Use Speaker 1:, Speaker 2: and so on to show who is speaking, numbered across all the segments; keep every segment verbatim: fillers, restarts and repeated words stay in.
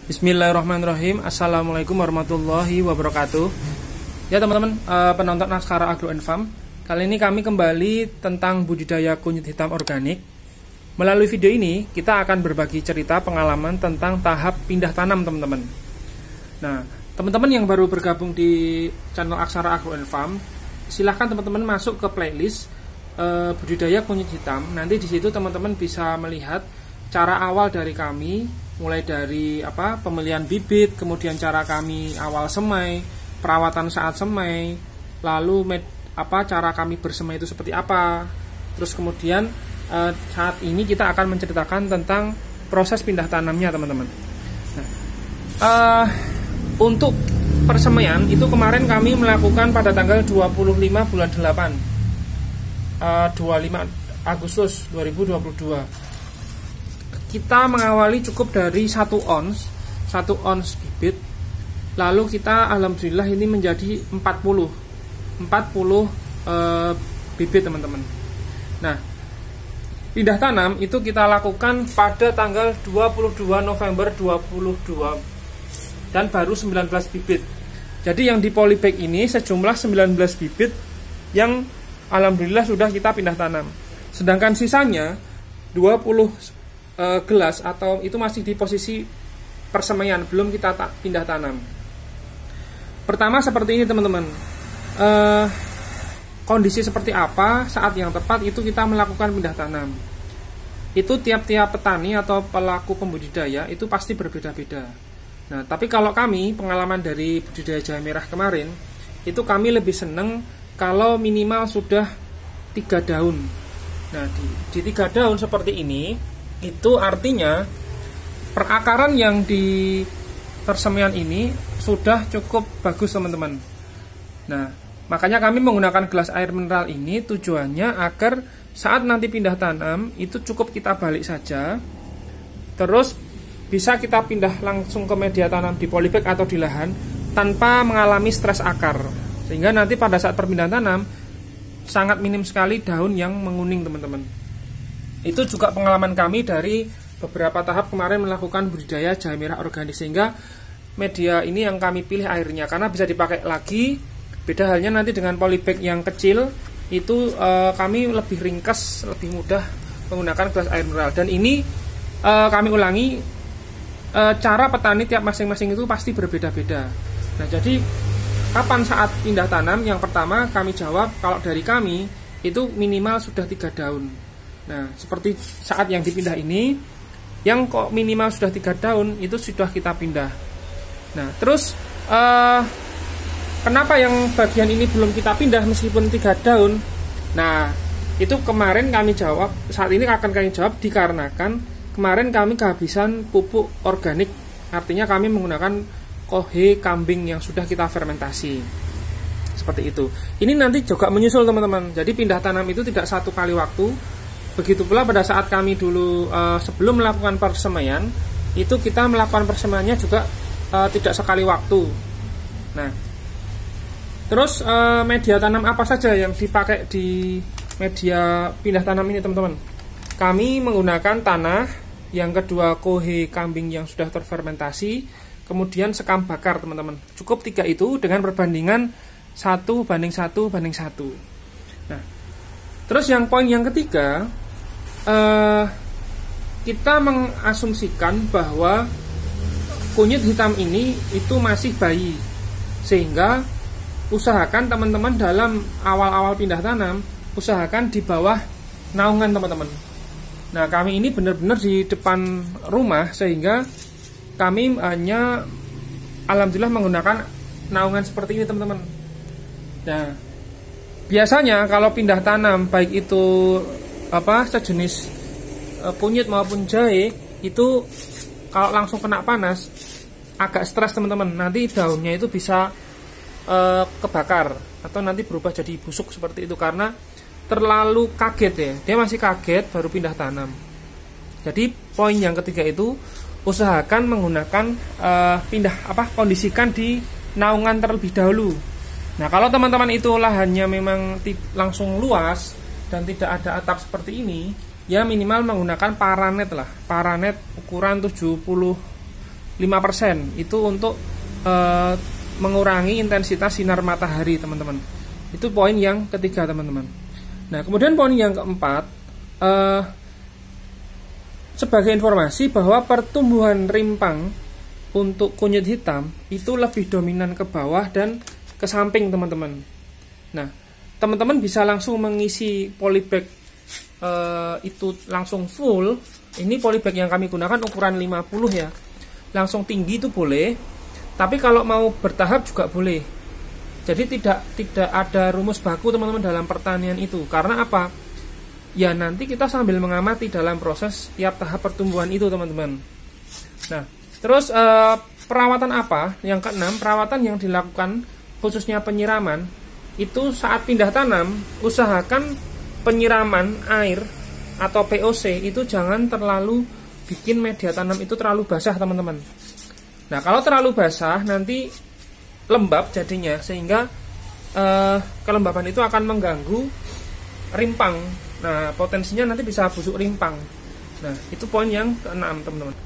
Speaker 1: Bismillahirrahmanirrahim. Assalamualaikum warahmatullahi wabarakatuh. Ya teman-teman, uh, penonton Askara Agro and Farm. Kali ini kami kembali tentang budidaya kunyit hitam organik. Melalui video ini kita akan berbagi cerita pengalaman tentang tahap pindah tanam teman-teman. Nah, teman-teman yang baru bergabung di channel Askara Agro and Farm, silahkan teman-teman masuk ke playlist uh, budidaya kunyit hitam. Nanti di situ teman-teman bisa melihat cara awal dari kami, mulai dari apa pemilihan bibit, kemudian cara kami awal semai, perawatan saat semai, lalu med, apa cara kami bersemai itu seperti apa. Terus kemudian eh, saat ini kita akan menceritakan tentang proses pindah tanamnya teman-teman. Nah, eh, untuk persemaian itu kemarin kami melakukan pada tanggal dua puluh lima bulan delapan, eh, dua puluh lima Agustus dua ribu dua puluh dua. Kita mengawali cukup dari satu ons, satu ons bibit. Lalu kita alhamdulillah ini menjadi empat puluh e, bibit teman-teman. Nah, pindah tanam itu kita lakukan pada tanggal dua puluh dua November dua ribu dua puluh dua dan baru sembilan belas bibit. Jadi yang di polybag ini sejumlah sembilan belas bibit yang alhamdulillah sudah kita pindah tanam. Sedangkan sisanya dua puluh Uh, gelas atau itu masih di posisi persemaian, belum kita ta pindah tanam. Pertama seperti ini teman-teman, uh, kondisi seperti apa saat yang tepat itu kita melakukan pindah tanam. Itu tiap-tiap petani atau pelaku pembudidaya itu pasti berbeda-beda. Nah, tapi kalau kami pengalaman dari budidaya jahe merah kemarin, itu kami lebih seneng kalau minimal sudah tiga daun. Nah, di, di tiga daun seperti ini, itu artinya perakaran yang di persemaian ini sudah cukup bagus teman-teman. Nah, makanya kami menggunakan gelas air mineral ini tujuannya agar saat nanti pindah tanam itu cukup kita balik saja, terus bisa kita pindah langsung ke media tanam di polybag atau di lahan tanpa mengalami stres akar, sehingga nanti pada saat perpindahan tanam sangat minim sekali daun yang menguning teman-teman. Itu juga pengalaman kami dari beberapa tahap kemarin melakukan budidaya jahe merah organik, sehingga media ini yang kami pilih airnya karena bisa dipakai lagi. Beda halnya nanti dengan polybag yang kecil itu e, kami lebih ringkas, lebih mudah menggunakan gelas air mineral. Dan ini e, kami ulangi, e, cara petani tiap masing-masing itu pasti berbeda-beda. Nah, jadi kapan saat pindah tanam? Yang pertama kami jawab kalau dari kami itu minimal sudah tiga daun. Nah, seperti saat yang dipindah ini, yang kok minimal sudah tiga daun itu sudah kita pindah. Nah, terus uh, kenapa yang bagian ini belum kita pindah meskipun tiga daun? Nah, itu kemarin kami jawab, saat ini akan kami jawab dikarenakan kemarin kami kehabisan pupuk organik. Artinya kami menggunakan kohe kambing yang sudah kita fermentasi. Seperti itu. Ini nanti juga menyusul teman-teman. Jadi pindah tanam itu tidak satu kali waktu. Begitu pula pada saat kami dulu uh, sebelum melakukan persemaian, itu kita melakukan persemaiannya juga uh, tidak sekali waktu. Nah, terus uh, media tanam apa saja yang dipakai di media pindah tanam ini teman-teman? Kami menggunakan tanah, yang kedua kohe kambing yang sudah terfermentasi, kemudian sekam bakar teman-teman. Cukup tiga itu dengan perbandingan satu banding satu banding satu. Nah, terus yang poin yang ketiga, Uh, kita mengasumsikan bahwa kunyit hitam ini itu masih bayi, sehingga usahakan teman-teman dalam awal-awal pindah tanam usahakan di bawah naungan teman-teman. Nah, kami ini benar-benar di depan rumah, sehingga kami hanya alhamdulillah menggunakan naungan seperti ini teman-teman. Nah, biasanya kalau pindah tanam baik itu apa sejenis e, kunyit maupun jahe itu kalau langsung kena panas agak stres teman-teman, nanti daunnya itu bisa e, kebakar atau nanti berubah jadi busuk seperti itu karena terlalu kaget ya, dia masih kaget baru pindah tanam. Jadi poin yang ketiga itu usahakan menggunakan e, pindah apa kondisikan di naungan terlebih dahulu. Nah, kalau teman-teman itu lahannya memang langsung luas dan tidak ada atap seperti ini, ya minimal menggunakan paranet lah, paranet ukuran tujuh puluh lima persen itu untuk uh, mengurangi intensitas sinar matahari, teman-teman. Itu poin yang ketiga, teman-teman. Nah, kemudian poin yang keempat, uh, sebagai informasi bahwa pertumbuhan rimpang untuk kunyit hitam itu lebih dominan ke bawah dan ke samping, teman-teman. Nah, teman-teman bisa langsung mengisi polybag uh, itu langsung full. Ini polybag yang kami gunakan ukuran lima puluh ya. Langsung tinggi itu boleh, tapi kalau mau bertahap juga boleh. Jadi tidak tidak ada rumus baku, teman-teman, dalam pertanian itu. Karena apa? Ya nanti kita sambil mengamati dalam proses tiap tahap pertumbuhan itu, teman-teman. Nah, terus eh, perawatan apa? Yang keenam, perawatan yang dilakukan khususnya penyiraman itu saat pindah tanam, usahakan penyiraman air atau P O C itu jangan terlalu bikin media tanam itu terlalu basah, teman-teman. Nah, kalau terlalu basah nanti lembab jadinya, sehingga eh, kelembaban itu akan mengganggu rimpang. Nah, potensinya nanti bisa busuk rimpang. Nah, itu poin yang keenam, teman-teman.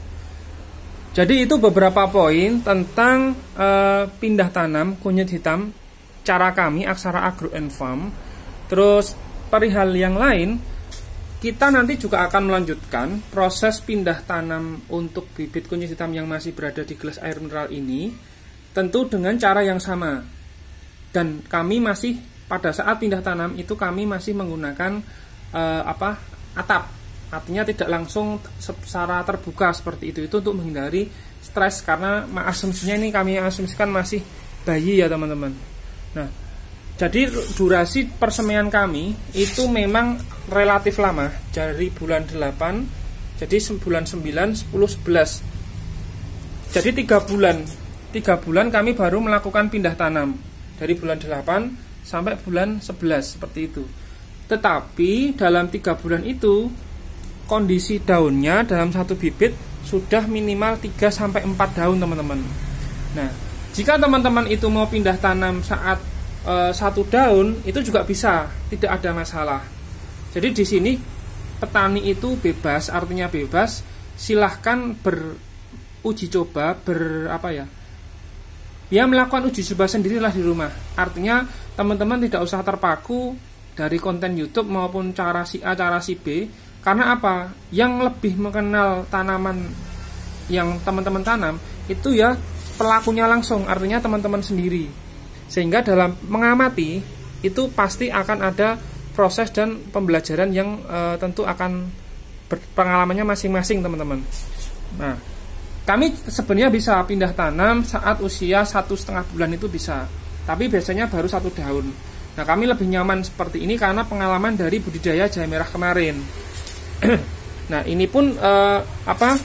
Speaker 1: Jadi itu beberapa poin tentang uh, pindah tanam kunyit hitam cara kami Aksara Agro and Farm. Terus perihal yang lain, kita nanti juga akan melanjutkan proses pindah tanam untuk bibit kunyit hitam yang masih berada di gelas air mineral ini, tentu dengan cara yang sama. Dan kami masih pada saat pindah tanam itu kami masih menggunakan uh, apa atap. Artinya tidak langsung secara terbuka seperti itu. Itu untuk menghindari stres, karena asumsinya ini kami asumsikan masih bayi ya, teman-teman. Nah, jadi durasi persemaian kami itu memang relatif lama, dari bulan delapan, jadi bulan sembilan, sepuluh, sebelas. Jadi tiga bulan. tiga bulan kami baru melakukan pindah tanam. Dari bulan delapan sampai bulan sebelas seperti itu. Tetapi dalam tiga bulan itu kondisi daunnya dalam satu bibit sudah minimal tiga sampai empat daun, teman-teman. Nah, jika teman-teman itu mau pindah tanam saat e, satu daun, itu juga bisa, tidak ada masalah. Jadi di sini petani itu bebas, artinya bebas, silahkan beruji coba, ber apa ya? Ya melakukan uji coba sendirilah di rumah. Artinya teman-teman tidak usah terpaku dari konten YouTube maupun cara si A, cara si B. Karena apa? Yang lebih mengenal tanaman yang teman-teman tanam itu ya pelakunya langsung, artinya teman-teman sendiri. Sehingga dalam mengamati itu pasti akan ada proses dan pembelajaran yang e, tentu akan pengalamannya masing-masing, teman-teman. Nah, kami sebenarnya bisa pindah tanam saat usia satu setengah bulan itu bisa, tapi biasanya baru satu daun. Nah, kami lebih nyaman seperti ini karena pengalaman dari budidaya jahe merah kemarin. Nah, ini pun uh, apa?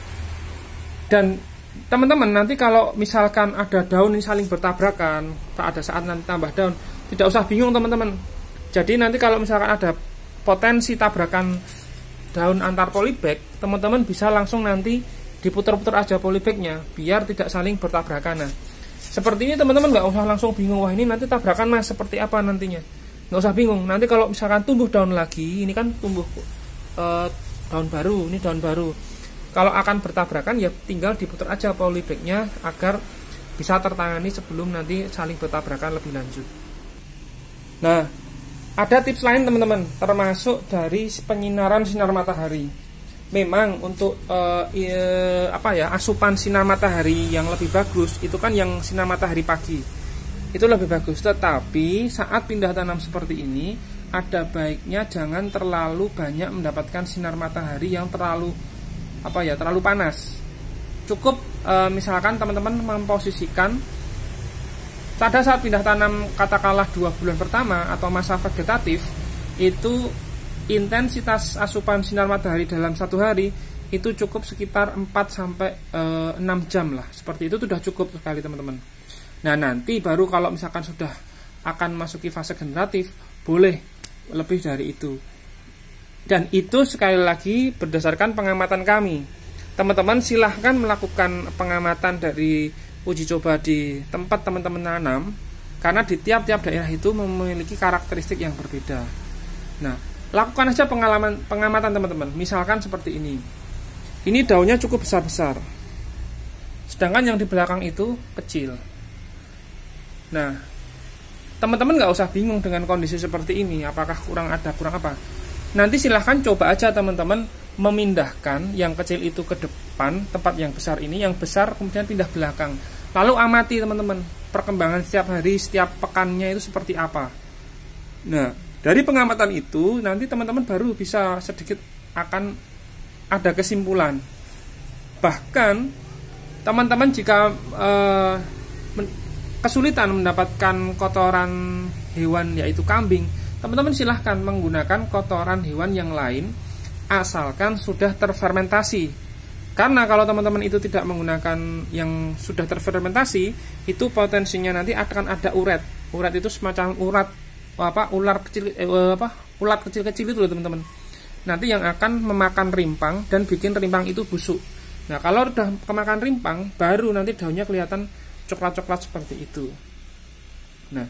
Speaker 1: Dan teman-teman nanti kalau misalkan ada daun ini saling bertabrakan, tak ada saat nanti tambah daun, tidak usah bingung, teman-teman. Jadi nanti kalau misalkan ada potensi tabrakan daun antar polybag, teman-teman bisa langsung nanti diputar-putar aja polybagnya biar tidak saling bertabrakan. Nah, seperti ini teman-teman nggak usah langsung bingung, wah ini nanti tabrakan mas seperti apa nantinya. Nggak usah bingung. Nanti kalau misalkan tumbuh daun lagi, ini kan tumbuh Uh, daun baru, ini daun baru. Kalau akan bertabrakan ya tinggal diputar aja polybagnya agar bisa tertangani sebelum nanti saling bertabrakan lebih lanjut. Nah, ada tips lain, teman-teman, termasuk dari penyinaran sinar matahari. Memang untuk uh, uh, apa ya asupan sinar matahari yang lebih bagus itu kan yang sinar matahari pagi. Itu lebih bagus. Tetapi saat pindah tanam seperti ini, ada baiknya jangan terlalu banyak mendapatkan sinar matahari yang terlalu apa ya terlalu panas. Cukup e, misalkan teman-teman memposisikan pada saat pindah tanam katakanlah dua bulan pertama atau masa vegetatif, itu intensitas asupan sinar matahari dalam satu hari itu cukup sekitar empat sampai enam jam lah. Seperti itu sudah cukup sekali, teman-teman. Nah, nanti baru kalau misalkan sudah akan masuki fase generatif, boleh lebih dari itu. Dan itu sekali lagi berdasarkan pengamatan kami. Teman-teman silahkan melakukan pengamatan dari uji coba di tempat teman-teman nanam, karena di tiap-tiap daerah itu memiliki karakteristik yang berbeda. Nah, lakukan aja pengalaman pengamatan, teman-teman. Misalkan seperti ini. Ini daunnya cukup besar-besar. sedangkan yang di belakang itu kecil. Nah, teman-teman nggak usah bingung dengan kondisi seperti ini, apakah kurang ada, kurang apa. Nanti silahkan coba aja teman-teman memindahkan yang kecil itu ke depan, tempat yang besar ini, yang besar kemudian pindah belakang. Lalu amati teman-teman, perkembangan setiap hari, setiap pekannya itu seperti apa. Nah, dari pengamatan itu, nanti teman-teman baru bisa sedikit akan ada kesimpulan. Bahkan, teman-teman jika eh, kesulitan mendapatkan kotoran hewan yaitu kambing, teman-teman silahkan menggunakan kotoran hewan yang lain asalkan sudah terfermentasi. Karena kalau teman-teman itu tidak menggunakan yang sudah terfermentasi, itu potensinya nanti akan ada uret. Uret itu semacam urat apa ular kecil eh, apa ulat kecil-kecil itu loh teman-teman. Nanti yang akan memakan rimpang dan bikin rimpang itu busuk. Nah, kalau udah kemakan rimpang, baru nanti daunnya kelihatan coklat-coklat seperti itu. Nah,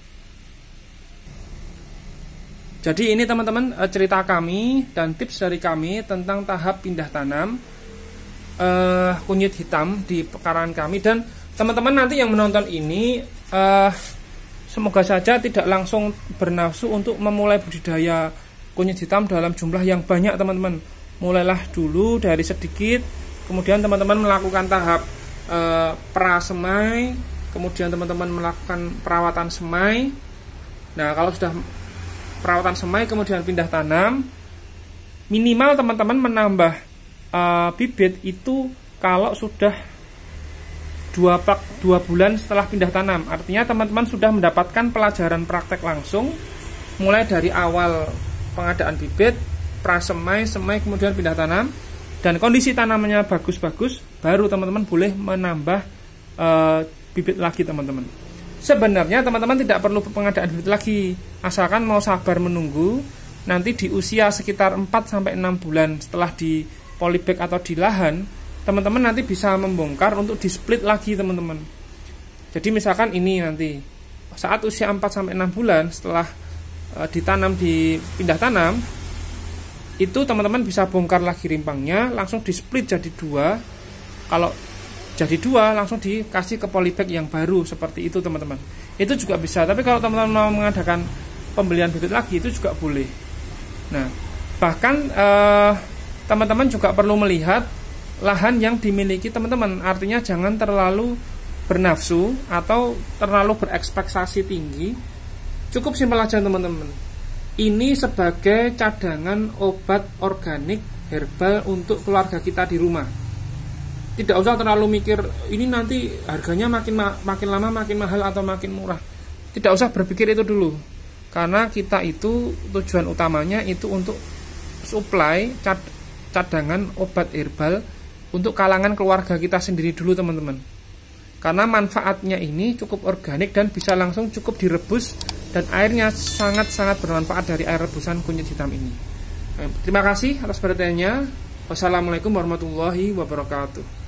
Speaker 1: jadi ini teman-teman cerita kami dan tips dari kami tentang tahap pindah tanam uh, kunyit hitam di pekarangan kami. Dan teman-teman nanti yang menonton ini uh, semoga saja tidak langsung bernafsu untuk memulai budidaya kunyit hitam dalam jumlah yang banyak teman-teman. Mulailah dulu dari sedikit, kemudian teman-teman melakukan tahap uh, prasemai, kemudian teman-teman melakukan perawatan semai. Nah, kalau sudah perawatan semai kemudian pindah tanam, minimal teman-teman menambah uh, bibit itu kalau sudah dua, dua bulan setelah pindah tanam. Artinya teman-teman sudah mendapatkan pelajaran praktek langsung, mulai dari awal pengadaan bibit, prasemai, semai, kemudian pindah tanam, dan kondisi tanamannya bagus-bagus, baru teman-teman boleh menambah uh, bibit lagi teman-teman. Sebenarnya teman-teman tidak perlu pengadaan bibit lagi, asalkan mau sabar menunggu. Nanti di usia sekitar empat sampai enam bulan setelah di polybag atau di lahan, teman-teman nanti bisa membongkar untuk di split lagi teman-teman. Jadi misalkan ini nanti saat usia empat sampai enam bulan setelah e, ditanam di pindah tanam, itu teman-teman bisa bongkar lagi rimpangnya, langsung di split jadi dua. Kalau jadi dua, langsung dikasih ke polybag yang baru seperti itu teman-teman. Itu juga bisa. Tapi kalau teman-teman mau mengadakan pembelian bibit lagi, itu juga boleh. Nah, bahkan eh, teman-teman juga perlu melihat lahan yang dimiliki teman-teman. Artinya jangan terlalu bernafsu atau terlalu berekspektasi tinggi. Cukup simpel aja teman-teman. Ini sebagai cadangan obat organik herbal untuk keluarga kita di rumah. Tidak usah terlalu mikir ini nanti harganya makin ma makin lama makin mahal atau makin murah. Tidak usah berpikir itu dulu. Karena kita itu tujuan utamanya itu untuk supply cad cadangan obat herbal untuk kalangan keluarga kita sendiri dulu teman-teman. Karena manfaatnya ini cukup organik dan bisa langsung cukup direbus, dan airnya sangat-sangat bermanfaat dari air rebusan kunyit hitam ini. Terima kasih atas perhatiannya. Wassalamualaikum warahmatullahi wabarakatuh.